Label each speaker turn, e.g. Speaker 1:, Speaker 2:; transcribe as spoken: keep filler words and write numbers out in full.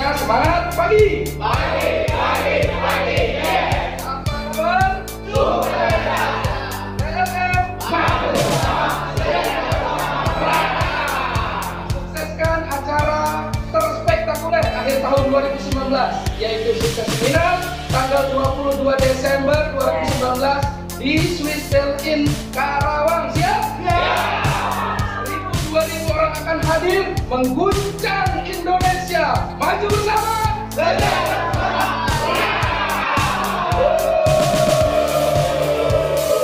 Speaker 1: semuanya semangat pagi.
Speaker 2: Pagi, pagi, pagi, yeah.
Speaker 1: Apa kabar?
Speaker 2: Sukses.
Speaker 1: P L M maju bersama. Sukseskan acara terspektakuler akhir tahun dua ribu sembilan belas, yaitu Sukses Seminar tanggal dua puluh dua Desember dua ribu sembilan belas di Swissdale Inn Karawang. Siap? Seribu dua ribu orang akan hadir mengguncang Indonesia. Maju bersama.